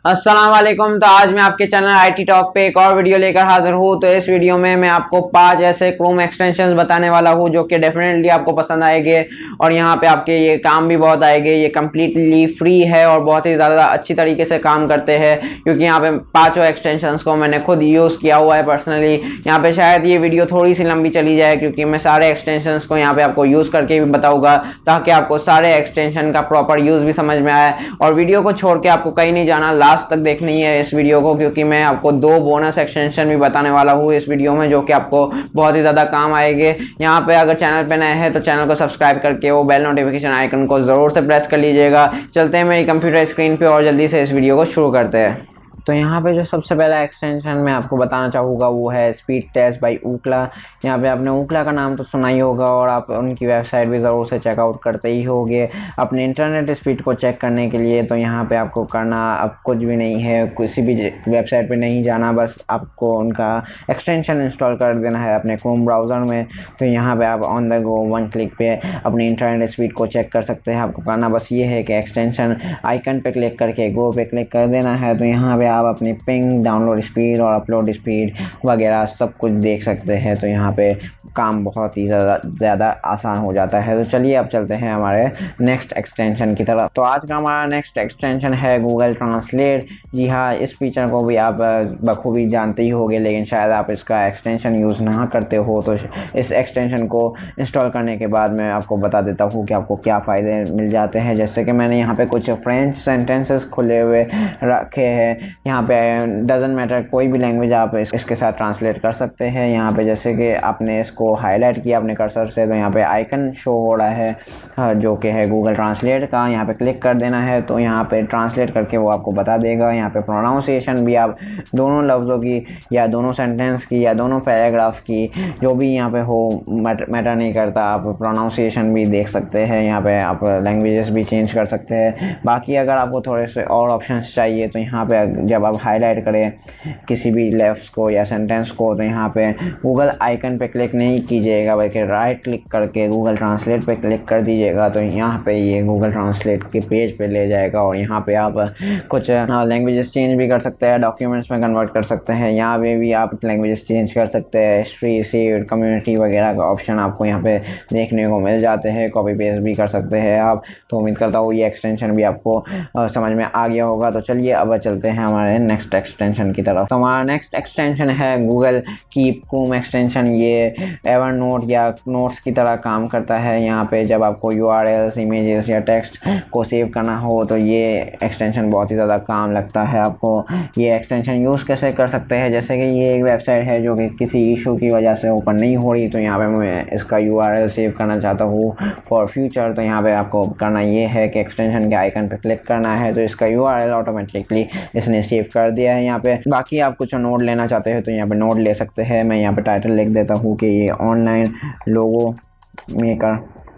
अस्सलाम वालेकुम। तो आज मैं आपके चैनल आईटी टॉक पे एक और वीडियो लेकर हाजिर हूँ। तो इस वीडियो में मैं आपको 5 ऐसे क्रोम एक्सटेंशंस बताने वाला हूँ जो कि डेफिनेटली आपको पसंद आएंगे और यहाँ पे आपके ये काम भी बहुत आएंगे। ये कम्प्लीटली फ्री है और बहुत ही ज़्यादा अच्छी तरीके से काम करते हैं, क्योंकि यहाँ पे पाँचों एक्सटेंशंस को मैंने खुद यूज़ किया हुआ है पर्सनली। यहाँ पे शायद ये वीडियो थोड़ी सी लंबी चली जाए, क्योंकि मैं सारे एक्सटेंशंस को यहाँ पे आपको यूज़ करके भी बताऊँगा, ताकि आपको सारे एक्सटेंशन का प्रॉपर यूज़ भी समझ में आए। और वीडियो को छोड़ के आपको कहीं नहीं जाना, लास्ट तक देखनी है इस वीडियो को, क्योंकि मैं आपको 2 बोनस एक्सटेंशन भी बताने वाला हूँ इस वीडियो में, जो कि आपको बहुत ही ज़्यादा काम आएंगे। यहाँ पे अगर चैनल पे नए हैं तो चैनल को सब्सक्राइब करके वो बेल नोटिफिकेशन आइकन को ज़रूर से प्रेस कर लीजिएगा। चलते हैं मेरी कंप्यूटर स्क्रीन पे और जल्दी से इस वीडियो को शुरू करते हैं। तो यहाँ पे जो सबसे पहला एक्सटेंशन मैं आपको बताना चाहूँगा वो है स्पीड टेस्ट बाय ऊकला। यहाँ पे आपने ऊकला का नाम तो सुना ही होगा और आप उनकी वेबसाइट भी ज़रूर से चेकआउट करते ही होंगे अपने इंटरनेट स्पीड को चेक करने के लिए। तो यहाँ पे आपको करना अब कुछ भी नहीं है, किसी भी वेबसाइट पे नहीं जाना, बस आपको उनका एक्सटेंशन इंस्टॉल कर देना है अपने क्रोम ब्राउज़र में। तो यहाँ पर आप ऑन द गो 1 क्लिक पे अपनी इंटरनेट स्पीड को चेक कर सकते हैं। आपको करना बस ये है कि एक्सटेंशन आइकन पर क्लिक करके गो पे क्लिक कर देना है। तो यहाँ पर आप अपनी पिंग, डाउनलोड स्पीड और अपलोड स्पीड वगैरह सब कुछ देख सकते हैं। तो यहाँ पे काम बहुत ही ज़्यादा आसान हो जाता है। तो चलिए अब चलते हैं हमारे नेक्स्ट एक्सटेंशन की तरफ। तो आज का हमारा नेक्स्ट एक्सटेंशन है गूगल ट्रांसलेट। जी हाँ, इस फीचर को भी आप बखूबी जानते ही होंगे, लेकिन शायद आप इसका एक्सटेंशन यूज़ ना करते हो। तो इस एक्सटेंशन को इंस्टॉल करने के बाद मैं आपको बता देता हूँ कि आपको क्या फ़ायदे मिल जाते हैं। जैसे कि मैंने यहाँ पे कुछ फ्रेंच सेंटेंसेस खुले हुए रखे हैं। यहाँ पे डजंट मैटर, कोई भी लैंग्वेज आप इसके साथ ट्रांसलेट कर सकते हैं। यहाँ पे जैसे कि आपने इसको हाईलाइट किया अपने कर्सर से, तो यहाँ पे आइकन शो हो रहा है जो कि है गूगल ट्रांसलेट का। यहाँ पे क्लिक कर देना है तो यहाँ पे ट्रांसलेट करके वो आपको बता देगा। यहाँ पे प्रोनाउंसिएशन भी आप दोनों लफ्ज़ों की या दोनों सेंटेंस की या दोनों पैराग्राफ की, जो भी यहाँ पे हो, मैटर नहीं करता, आप प्रोनाउंसिएशन भी देख सकते हैं। यहाँ पे आप लैंग्वेजेस भी चेंज कर सकते हैं। बाकी अगर आपको थोड़े से और ऑप्शंस चाहिए तो यहाँ पे जब आप हाईलाइट करें किसी भी लेफ्ट को या सेंटेंस को, तो यहाँ पे गूगल आइकन पे क्लिक नहीं कीजिएगा, बल्कि राइट क्लिक करके गूगल ट्रांसलेट पे क्लिक कर दीजिएगा। तो यहाँ पे ये गूगल ट्रांसलेट के पेज पे ले जाएगा और यहाँ पे आप कुछ लैंग्वेजेस चेंज भी कर सकते हैं, डॉक्यूमेंट्स में कन्वर्ट कर सकते हैं। यहाँ पे भी आप लैंग्वेजेस चेंज कर सकते हैं। हिस्ट्री, सेव्ड, कम्युनिटी वगैरह का ऑप्शन आपको यहाँ पे देखने को मिल जाते हैं। कॉपी पेस्ट भी कर सकते हैं आप। तो उम्मीद करता हूँ ये एक्सटेंशन भी आपको समझ में आ गया होगा। तो चलिए अब चलते हैं हमारे नेक्स्ट एक्सटेंशन की तरफ। तो हमारा नेक्स्ट एक्सटेंशन है गूगल कीप क्रोम एक्सटेंशन। ये एवरनोट या नोट्स की तरह काम करता है। यहाँ पे जब आपको यूआरएल्स, इमेजेस या टेक्स्ट को सेव करना हो तो ये एक्सटेंशन बहुत ही ज़्यादा काम लगता है आपको। ये एक्सटेंशन यूज़ कैसे कर सकते हैं, जैसे कि ये एक वेबसाइट है जो कि किसी इशू की वजह से ओपन नहीं हो रही, तो यहाँ पे मैं इसका यूआरएल सेव करना चाहता हूँ फॉर फ्यूचर। तो यहाँ पे आपको करना ये है कि एक्सटेंशन के आइकन पर क्लिक करना है, तो इसका यूआरएल ऑटोमेटिकली इसने सेव कर दिया है यहाँ पे। बाकी आप कुछ नोट लेना चाहते हैं तो यहाँ पे नोट ले सकते हैं। मैं यहाँ पे टाइटल लिख देता हूँ कि ये ऑनलाइन लोगो मेकर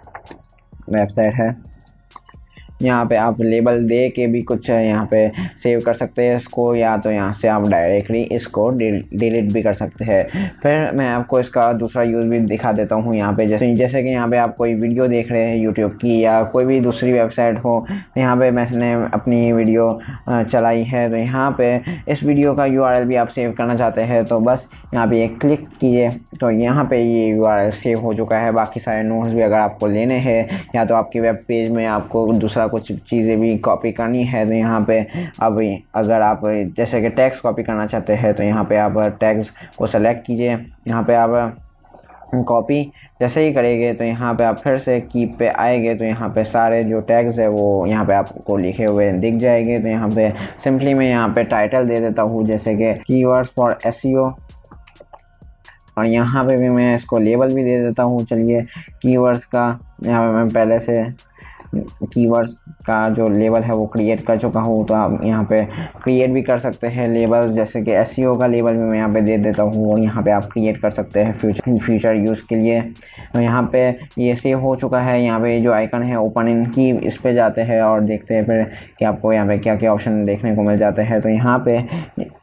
वेबसाइट है। यहाँ पे आप लेबल दे के भी कुछ यहाँ पे सेव कर सकते हैं इसको, या तो यहाँ से आप डायरेक्टली इसको डिलीट भी कर सकते हैं। फिर मैं आपको इसका दूसरा यूज़ भी दिखा देता हूँ। यहाँ पे जैसे कि यहाँ पे आप कोई वीडियो देख रहे हैं यूट्यूब की या कोई भी दूसरी वेबसाइट हो, यहाँ पे मैंने अपनी वीडियो चलाई है। तो यहाँ पे इस वीडियो का यूआरएल भी आप सेव करना चाहते हैं तो बस यहाँ पे एक क्लिक कीजिए, तो यहाँ पे ये यूआरएल सेव हो चुका है। बाकी सारे नोट्स भी अगर आपको लेने हैं या तो आपके वेब पेज में आपको दूसरा कुछ चीज़ें भी कॉपी करनी है, तो यहाँ पे अब अगर आप जैसे कि टैग्स कॉपी करना चाहते हैं तो यहाँ पे आप टैग्स को सेलेक्ट कीजिए। यहाँ पे आप कॉपी जैसे ही करेंगे तो यहाँ पे आप फिर से कीप पे आएंगे, तो यहाँ पे सारे जो टैग्स है वो यहाँ पे आपको लिखे हुए दिख जाएंगे। तो यहाँ पे सिंपली मैं यहाँ पे टाइटल दे देता हूँ, जैसे कि कीवर्ड्स फॉर एसईओ, और यहाँ पे भी मैं इसको लेबल भी दे देता हूँ। चलिए कीवर्ड्स का यहाँ पे मैं पहले से कीवर्ड्स का जो लेबल है वो क्रिएट कर चुका हूँ, तो आप यहाँ पे क्रिएट भी कर सकते हैं लेबल्स। जैसे कि एसईओ का लेबल भी मैं यहाँ पे दे देता हूँ और यहाँ पे आप क्रिएट कर सकते हैं फ्यूचर यूज़ के लिए। तो यहाँ पे ये सेव हो चुका है। यहाँ पे जो आइकन है ओपन इन की, इस पे जाते हैं और देखते हैं फिर कि आपको यहाँ पे क्या क्या ऑप्शन देखने को मिल जाते हैं। तो यहाँ पे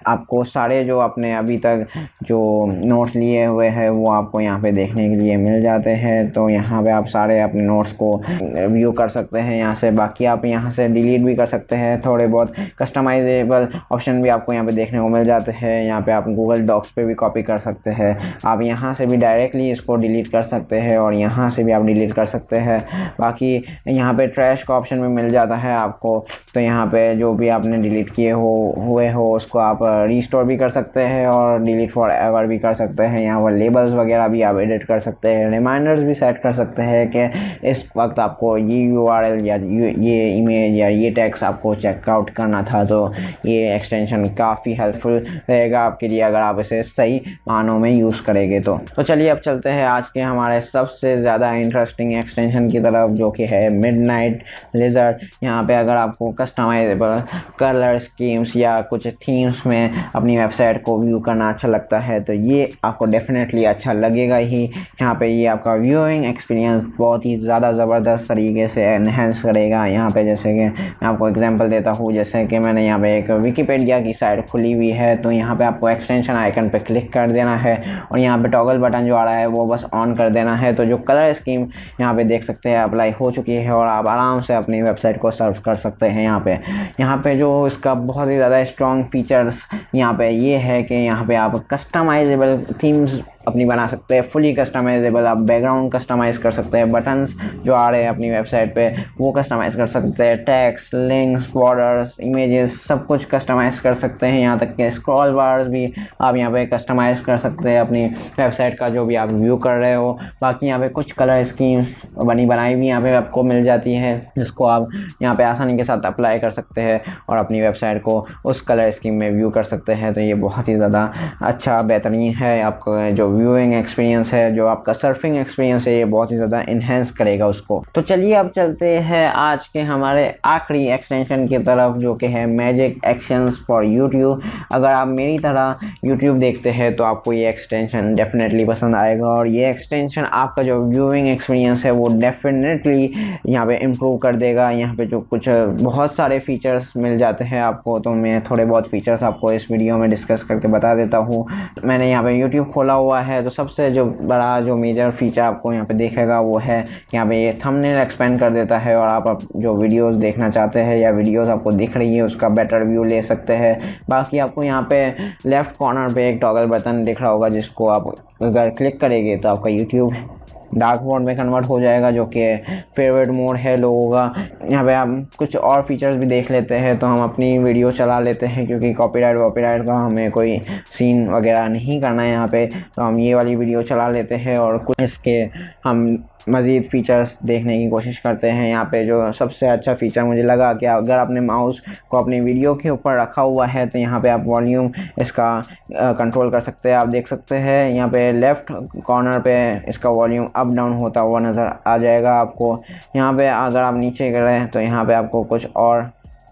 आपको सारे जो आपने अभी तक जो नोट्स लिए हुए हैं वो आपको यहाँ पे देखने के लिए मिल जाते हैं। तो यहाँ पे आप सारे अपने नोट्स को व्यू कर सकते हैं यहाँ से। बाकी आप यहाँ से डिलीट भी कर सकते हैं। थोड़े बहुत कस्टमाइजेबल ऑप्शन भी आपको यहाँ पे देखने को मिल जाते हैं। यहाँ पे आप गूगल डॉक्स पे भी कॉपी कर सकते हैं। आप यहाँ से भी डायरेक्टली इसको डिलीट कर सकते हैं और यहाँ से भी आप डिलीट कर सकते हैं। बाकी यहाँ पे ट्रैश का ऑप्शन भी मिल जाता है आपको। तो यहाँ पे जो भी आपने डिलीट किए हुए हो उसको आप रीस्टोर भी कर सकते हैं और डिलीट फॉर एवर भी कर सकते हैं। यहाँ पर लेबल्स वगैरह भी आप एडिट कर सकते हैं। रिमाइंडर्स भी सेट कर सकते हैं कि इस वक्त आपको ये URL या ये इमेज या ये टेक्स्ट आपको चेकआउट करना था। तो ये एक्सटेंशन काफ़ी हेल्पफुल रहेगा आपके लिए अगर आप इसे सही मानों में यूज़ करेंगे। तो चलिए अब चलते हैं आज के हमारे सबसे ज़्यादा इंटरेस्टिंग एक्सटेंशन की तरफ, जो कि है मिडनाइट लिजर्ड। यहाँ पे अगर आपको कस्टमाइजेबल कलर स्कीम्स या कुछ थीम्स में अपनी वेबसाइट को व्यू करना अच्छा लगता है तो ये आपको डेफिनेटली अच्छा लगेगा ही। यहाँ पे ये आपका व्यूइंग एक्सपीरियंस बहुत ही ज़्यादा ज़बरदस्त तरीके से एनहेंस करेगा। यहाँ पे जैसे कि मैं आपको एग्जांपल देता हूँ, जैसे कि मैंने यहाँ पे एक विकिपीडिया की साइट खुली हुई है। तो यहाँ पे आपको एक्सटेंशन आइकन पे क्लिक कर देना है और यहाँ पे टॉगल बटन जो आ रहा है वो बस ऑन कर देना है। तो जो कलर स्कीम यहाँ पे देख सकते हैं अप्लाई हो चुकी है और आप आराम से अपनी वेबसाइट को सर्व कर सकते हैं। यहाँ पे जो इसका बहुत ही ज़्यादा स्ट्रॉन्ग फीचर्स यहाँ पे ये है कि यहाँ पे आप कस्टमाइजेबल थीम्स अपनी बना सकते हैं, फुली कस्टमाइजेबल। आप बैकग्राउंड कस्टमाइज़ कर सकते हैं, बटन्स जो आ रहे हैं अपनी वेबसाइट पे वो कस्टमाइज़ कर सकते हैं, टेक्स्ट, लिंक्स, बॉर्डर्स, इमेजेस सब कुछ कस्टमाइज़ कर सकते हैं। यहाँ तक कि स्क्रॉल बार्स भी आप यहाँ पे कस्टमाइज़ कर सकते हैं अपनी वेबसाइट का जो भी आप व्यू कर रहे हो। बाकी यहाँ पे कुछ कलर स्कीम बनाई भी यहाँ पे आपको मिल जाती है जिसको आप यहाँ पे आसानी के साथ अप्लाई कर सकते हैं और अपनी वेबसाइट को उस कलर स्कीम में व्यू कर सकते हैं। तो ये बहुत ही ज़्यादा अच्छा बेहतरीन है। आपको जो व्यूइंग एक्सपीरियंस है, जो आपका सर्फिंग एक्सपीरियंस है, ये बहुत ही ज़्यादा इन्हेंस करेगा उसको। तो चलिए अब चलते हैं आज के हमारे आखिरी एक्सटेंशन की तरफ, जो कि है मैजिक एक्शंस फॉर यूट्यूब। अगर आप मेरी तरह यूट्यूब देखते हैं तो आपको ये एक्सटेंशन डेफिनेटली पसंद आएगा और ये एक्सटेंशन आपका जो व्यूइंग एक्सपीरियंस है वो डेफिनेटली यहाँ पे इम्प्रूव कर देगा। यहाँ पे जो कुछ बहुत सारे फीचर्स मिल जाते हैं आपको, तो मैं थोड़े बहुत फीचर्स आपको इस वीडियो में डिस्कस करके बता देता हूँ। मैंने यहाँ पे यूट्यूब खोला हुआ है तो सबसे जो बड़ा जो मेजर फीचर आपको यहाँ पे देखेगा वो है कि यहाँ पे ये थंबनेल एक्सपेंड कर देता है और आप जो वीडियोस देखना चाहते हैं या वीडियोस आपको दिख रही है उसका बेटर व्यू ले सकते हैं। बाकी आपको यहाँ पे लेफ्ट कॉर्नर पे एक टॉगल बटन दिख रहा होगा जिसको आप अगर क्लिक करेंगे तो आपका यूट्यूब डार्क मोड में कन्वर्ट हो जाएगा, जो कि फेवरेट मोड है लोगों का। यहाँ पे हम कुछ और फीचर्स भी देख लेते हैं। तो हम अपनी वीडियो चला लेते हैं क्योंकि कॉपीराइट का हमें कोई सीन वगैरह नहीं करना है यहाँ पे। तो हम ये वाली वीडियो चला लेते हैं और कुछ इसके हम मज़ीद फ़ीचर्स देखने की कोशिश करते हैं। यहाँ पे जो सबसे अच्छा फ़ीचर मुझे लगा कि अगर आपने माउस को अपनी वीडियो के ऊपर रखा हुआ है तो यहाँ पे आप वॉल्यूम इसका कंट्रोल कर सकते हैं। आप देख सकते हैं यहाँ पे लेफ़्ट कॉर्नर पे इसका वॉल्यूम अप डाउन होता हुआ नज़र आ जाएगा आपको। यहाँ पे अगर आप नीचे करें तो यहाँ पे आपको कुछ और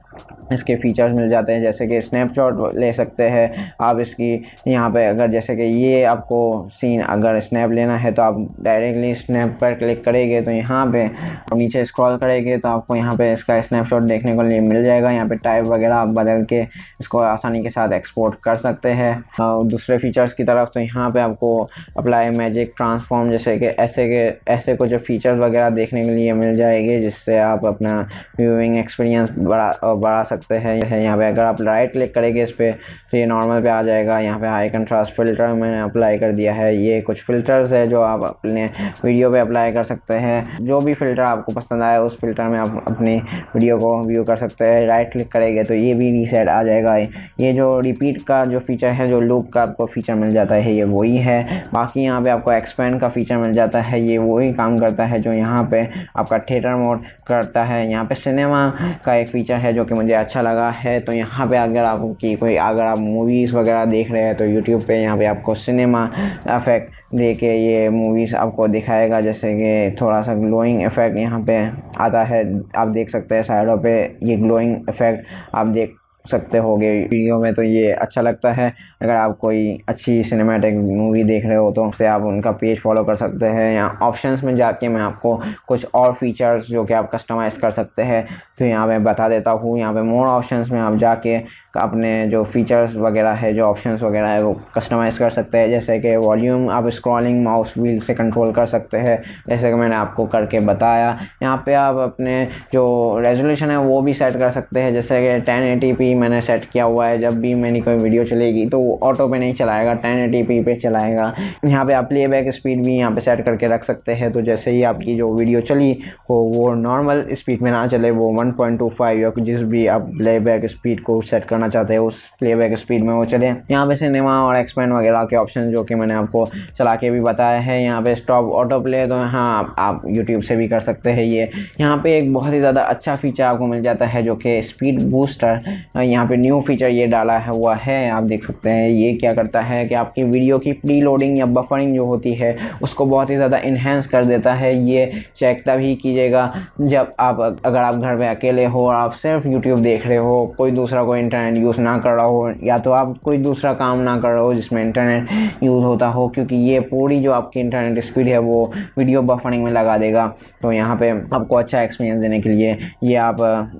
इसके फीचर्स मिल जाते हैं, जैसे कि स्नैपशॉट ले सकते हैं आप इसकी। यहाँ पे अगर जैसे कि ये आपको सीन अगर स्नैप लेना है तो आप डायरेक्टली स्नैप पर क्लिक करेंगे तो यहाँ पे नीचे स्क्रॉल करेंगे तो आपको यहाँ पे इसका स्नैपशॉट देखने को लिए मिल जाएगा। यहाँ पे टाइप वगैरह आप बदल के इसको आसानी के साथ एक्सपोर्ट कर सकते हैं। दूसरे फीचर्स की तरफ तो यहाँ पर आपको अप्लाई मैजिक ट्रांसफॉर्म जैसे कि ऐसे कुछ फीचर्स वगैरह देखने के लिए मिल जाएंगे जिससे आप अपना व्यूइंग एक्सपीरियंस बढ़ा सकते हैं। यहाँ पे अगर आप राइट क्लिक करेंगे इस पर तो ये नॉर्मल पे आ जाएगा। यहाँ पे हाई कंट्रास्ट फिल्टर मैंने अप्लाई कर दिया है। ये कुछ फ़िल्टर्स है जो आप अपने वीडियो पे अप्लाई कर सकते हैं। जो भी फ़िल्टर आपको पसंद आए उस फिल्टर में आप अपनी वीडियो को व्यू कर सकते हैं। राइट क्लिक करेंगे तो ये भी रीसेट आ जाएगा। ये जो रिपीट का जो फीचर है, जो लूप का आपको फीचर मिल जाता है, ये वही है। बाकी यहाँ पे आपको एक्सपेंड का फीचर मिल जाता है, ये वही काम करता है जो यहाँ पे आपका थिएटर मोड करता है। यहाँ पे सिनेमा का एक फ़ीचर है जो कि मुझे अच्छा लगा है। तो यहाँ पे अगर आप मूवीज़ वगैरह देख रहे हैं तो यूट्यूब पे यहाँ पे आपको सिनेमा इफेक्ट दे के ये मूवीज़ आपको दिखाएगा, जैसे कि थोड़ा सा ग्लोइंग इफेक्ट यहाँ पे आता है। आप देख सकते हैं साइडों पे ये ग्लोइंग इफेक्ट आप देख सकते होगे वीडियो में, तो ये अच्छा लगता है। अगर आप कोई अच्छी सिनेमैटिक मूवी देख रहे हो तो उससे आप उनका पेज फॉलो कर सकते हैं। यहाँ ऑप्शंस में जाके मैं आपको कुछ और फीचर्स जो कि आप कस्टमाइज़ कर सकते हैं तो यहाँ पे बता देता हूँ। यहाँ पे मोर ऑप्शंस में आप जाके अपने जो फीचर्स वगैरह है, जो ऑप्शंस वगैरह है वो कस्टमाइज़ कर सकते हैं। जैसे कि वॉल्यूम आप स्क्रॉलिंग माउस व्हील से कंट्रोल कर सकते हैं, जैसे कि मैंने आपको करके बताया। यहाँ पे आप अपने जो रेजोल्यूशन है वो भी सेट कर सकते हैं, जैसे कि 1080p मैंने सेट किया हुआ है। जब भी मैंने कोई वीडियो चलेगी तो वो ऑटो पे नहीं चलाएगा, 1080p पे चलाएगा। यहाँ पे आप प्लेबैक स्पीड भी यहाँ पे सेट करके रख सकते हैं, तो जैसे ही आपकी जो वीडियो चली हो वो नॉर्मल स्पीड में ना चले, वो 1.25 या जिस भी आप प्लेबैक स्पीड को सेट करना चाहते हैं उस प्लेबैक स्पीड में वो चले। यहाँ पे सिनेमा और एक्सपेंड वगैरह के ऑप्शन जो कि मैंने आपको चला के भी बताया है। यहाँ पे स्टॉप ऑटो प्ले, तो हाँ आप यूट्यूब से भी कर सकते हैं ये। यहाँ पे एक बहुत ही ज़्यादा अच्छा फीचर आपको मिल जाता है जो कि स्पीड बूस्टर, यहाँ पे न्यू फीचर ये डाला है हुआ है, आप देख सकते हैं। ये क्या करता है कि आपकी वीडियो की प्री लोडिंग या बफरिंग जो होती है उसको बहुत ही ज़्यादा इन्हेंस कर देता है। ये चेक तभी कीजिएगा जब आप अगर आप घर में अकेले हो और आप सिर्फ यूट्यूब देख रहे हो, कोई दूसरा कोई इंटरनेट यूज़ ना कर रहा हो, या तो आप कोई दूसरा काम ना कर रहे हो जिसमें इंटरनेट यूज़ होता हो, क्योंकि ये पूरी जो आपकी इंटरनेट स्पीड है वो वीडियो बफरिंग में लगा देगा। तो यहाँ पे आपको अच्छा एक्सपीरियंस देने के लिए ये आप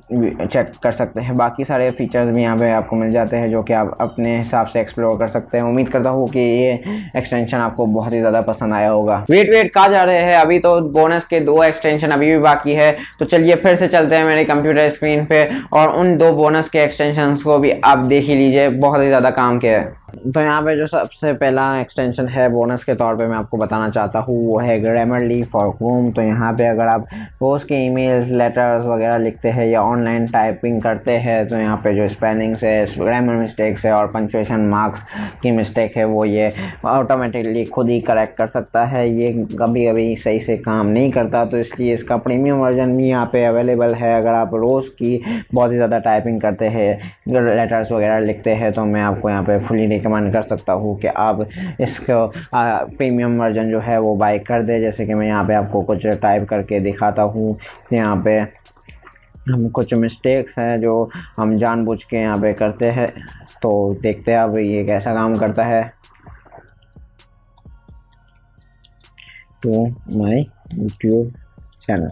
चेक कर सकते हैं। बाकी सारे फीचर्स भी यहाँ पे आपको मिल जाते हैं जो कि आप अपने हिसाब से एक्सप्लोर कर सकते हैं। उम्मीद करता हूँ कि ये एक्सटेंशन आपको बहुत ही ज़्यादा पसंद आया होगा। वेट कहाँ जा रहे हैं, अभी तो बोनस के 2 एक्सटेंशन अभी भी बाकी है, तो चलिए फिर से चलते हैं मेरे कंप्यूटर स्क्रीन पे और उन 2 बोनस के एक्सटेंशंस को भी आप देख ही लीजिए, बहुत ही ज़्यादा काम के है। तो यहाँ पे जो सबसे पहला एक्सटेंशन है बोनस के तौर पे मैं आपको बताना चाहता हूँ वो है ग्रामरली फॉर क्रोम। तो यहाँ पे अगर आप रोज़ के ईमेल्स, लेटर्स वगैरह लिखते हैं या ऑनलाइन टाइपिंग करते हैं तो यहाँ पे जो स्पेलिंग्स है, ग्रामर मिस्टेक्स है और पंक्चुएशन मार्क्स की मिस्टेक है वो ये ऑटोमेटिकली खुद ही करेक्ट कर सकता है। ये कभी कभी सही से काम नहीं करता, तो इसलिए इसका प्रीमियम वर्जन भी यहाँ पे अवेलेबल है। अगर आप रोज़ की बहुत ही ज़्यादा टाइपिंग करते हैं, लेटर्स वगैरह लिखते हैं, तो मैं आपको यहाँ पे फुली रिकमेंड कर सकता हूँ कि आप इसको प्रीमियम वर्जन जो है वो बाय कर दे। जैसे कि मैं यहाँ पे आपको कुछ टाइप करके दिखाता हूँ। यहाँ पे हम कुछ मिस्टेक्स हैं जो हम जानबूझ के यहाँ पे करते हैं, तो देखते हैं अब ये कैसा काम करता है। टू माय यूट्यूब चैनल,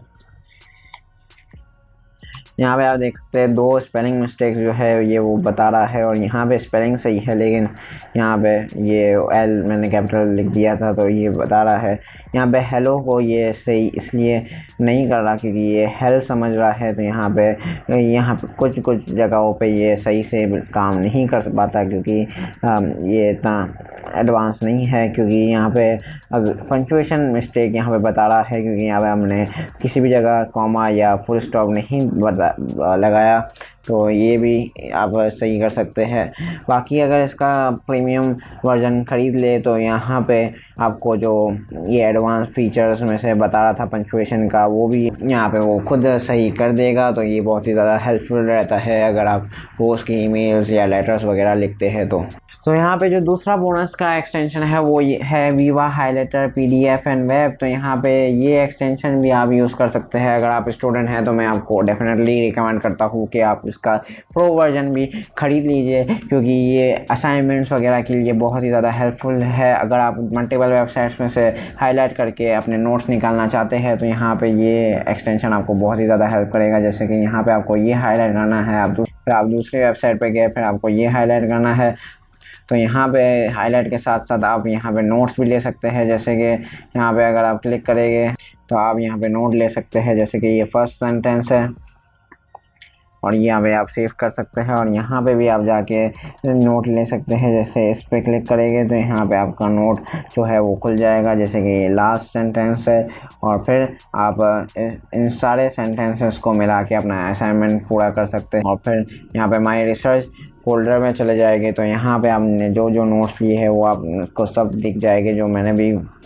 यहाँ पे आप देख सकते हैं 2 स्पेलिंग मिस्टेक्स जो है ये वो बता रहा है, और यहाँ पे स्पेलिंग सही है लेकिन यहाँ पे ये एल मैंने कैपिटल लिख दिया था तो ये बता रहा है। यहाँ पे हेलो को ये सही इसलिए नहीं कर रहा क्योंकि ये हेल समझ रहा है, तो यहाँ पे कुछ जगहों पे ये सही से काम नहीं कर पाता क्योंकि ये इतना एडवांस नहीं है। क्योंकि यहाँ पे पंक्चुएशन मिस्टेक यहाँ पे बता रहा है क्योंकि यहाँ पे हमने किसी भी जगह कॉमा या फुल स्टॉप नहीं लगाया, तो ये भी आप सही कर सकते हैं। बाकी अगर इसका प्रीमियम वर्जन ख़रीद ले तो यहाँ पे आपको जो ये एडवांस फीचर्स में से बता रहा था पंक्चुएशन का वो भी यहाँ पे वो खुद सही कर देगा, तो ये बहुत ही ज़्यादा हेल्पफुल रहता है अगर आप रोज़ की ईमेल्स या लेटर्स वगैरह लिखते हैं तो यहाँ पे जो दूसरा बोनस का एक्सटेंशन है वो ये है Weava highlighter PDF and web. तो यहाँ पे ये एक्सटेंशन भी आप यूज़ कर सकते हैं। अगर आप स्टूडेंट हैं तो मैं आपको डेफिनेटली रिकमेंड करता हूँ कि आप इसका प्रो वर्जन भी ख़रीद लीजिए क्योंकि ये असाइनमेंट्स वगैरह के लिए बहुत ही ज़्यादा हेल्पफुल है। अगर आप मल्टीपल वेबसाइट्स में से हाईलाइट करके अपने नोट्स निकालना चाहते हैं तो यहाँ पे ये एक्सटेंशन आपको बहुत ही ज़्यादा हेल्प करेगा। जैसे कि यहाँ पे आपको ये हाईलाइट करना है, फिर आप दूसरी वेबसाइट पे गए, फिर आपको ये हाईलाइट करना है, तो यहाँ पे हाईलाइट के साथ साथ आप यहाँ पे नोट्स भी ले सकते हैं। जैसे कि यहाँ पे अगर आप क्लिक करेंगे तो आप यहाँ पे नोट ले सकते हैं, जैसे कि ये फर्स्ट सेंटेंस है और यहाँ पे आप सेव कर सकते हैं और यहाँ पे भी आप जाके नोट ले सकते हैं। जैसे इस पर क्लिक करेंगे तो यहाँ पे आपका नोट जो है वो खुल जाएगा, जैसे कि ये लास्ट सेंटेंस है, और फिर आप इन सारे सेंटेंसेस को मिला के अपना असाइनमेंट पूरा कर सकते हैं। और फिर यहाँ पे माय रिसर्च फोल्डर में चले जाएंगे तो यहाँ पे आपने जो नोट्स लिए है वो आपको सब दिख जाएंगे जो मैंने भी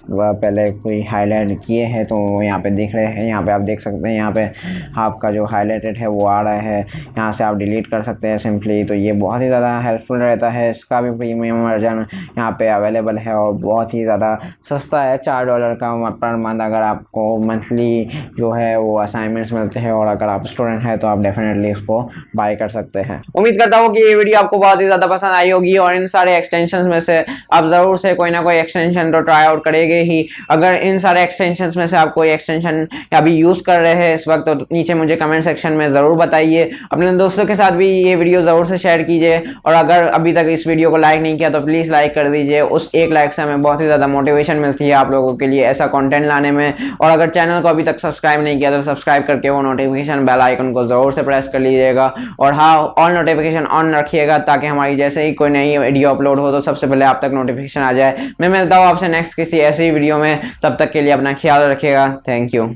पहले कोई हाईलाइट किए हैं तो यहाँ पे देख रहे हैं। यहाँ पे आप देख सकते हैं, यहाँ पे आपका जो हाईलाइटेड है वो आ रहा है। यहाँ से आप डिलीट कर सकते हैं सिंपली। तो ये बहुत ही ज़्यादा हेल्पफुल रहता है। इसका भी प्रीमियम वर्जन यहाँ पे अवेलेबल है और बहुत ही ज़्यादा सस्ता है, $4 का पर मंथ। अगर आपको मंथली जो है वो असाइनमेंट्स मिलते हैं और अगर आप स्टूडेंट हैं तो आप डेफिनेटली इसको बाय कर सकते हैं। उम्मीद करता हूँ कि ये वीडियो आपको बहुत ही ज़्यादा पसंद आई होगी और इन सारे एक्सटेंशन में से आप ज़रूर से कोई ना कोई एक्सटेंशन तो ट्राई आउट करेंगे ही। अगर इन सारे एक्सटेंशन में से आप कोई एक्सटेंशन अभी यूज़ कर रहे हैं इस वक्त तो नीचे मुझे कमेंट सेक्शन में ज़रूर बताइए। अपने दोस्तों के साथ भी ये वीडियो ज़रूर से शेयर कीजिए और अगर अभी तक इस वीडियो को लाइक नहीं किया तो प्लीज़ लाइक कर दीजिए। उस एक लाइक से हमें बहुत ही ज़्यादा मोटिवेशन मिलती है आप लोगों के लिए ऐसा कंटेंट लाने में। और अगर चैनल को अभी तक सब्सक्राइब नहीं किया तो सब्सक्राइब करके वो नोटिफिकेशन बेल आइकन को ज़रूर से प्रेस कर लीजिएगा और हाँ, ऑल नोटिफिकेशन ऑन रखिएगा ताकि हमारी जैसे ही कोई नई वीडियो अपलोड हो तो सबसे पहले आप तक नोटिफिकेशन आ जाए। मैं मिलता हूँ आपसे नेक्स्ट किसी ऐसी वीडियो में, तब तक के लिए अपना ख्याल रखिएगा। Thank you.